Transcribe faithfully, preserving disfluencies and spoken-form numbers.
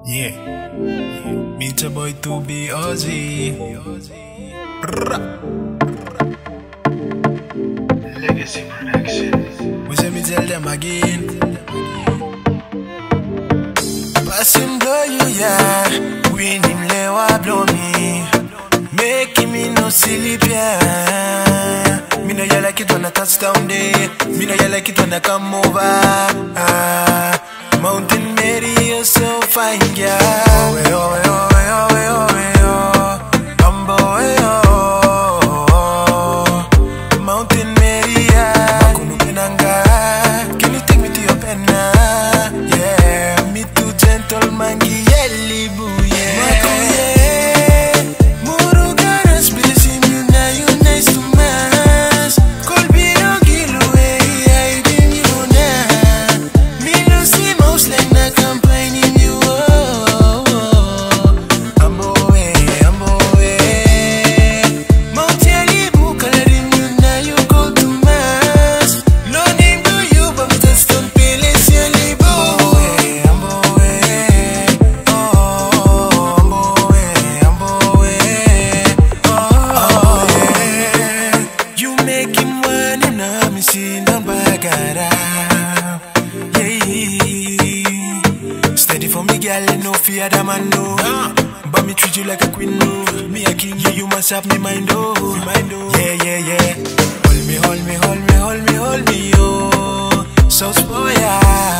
Yeah, meet a boy to be Ozzy. Legacy Production. We say me tell them again. Passing blow you, yeah. Winning lewa blow me. Making me no silly yeah. Me know you like it when I touchdown day. Me know you like it when I come over. Ah, Mountain Mary, you're so fine, yeah. Oh, eh, oh, eh, oh, eh, oh, eh, oh, eh, oh. Bambo, eh, oh. Mountain Mary, yeah. Makunu penanga. Can you take me to your penna? Yeah, me too gentle, mangi, yelly boo, yeah. Makuye, Muruganas, blessing you, now you nice to mass. Colby, don't kill away, I didn't you now. Me no see most like na complaining you, oh. I'm away, I'm away. Mountain boo, coloring you, now you go to mass. No name to you, but me just don't feel it's your label. I'm away, oh, I'm away, I'm away, oh, yeah. You make him one and I'm missing on Bagara. Yeah, steady for me, girl, no fear that man no. But me treat you like a queen, no. Me a king, yeah, you must have me mind, oh. Yeah, yeah, yeah. Hold me, hold me, hold me, hold me, hold me, oh. So spoil, yeah.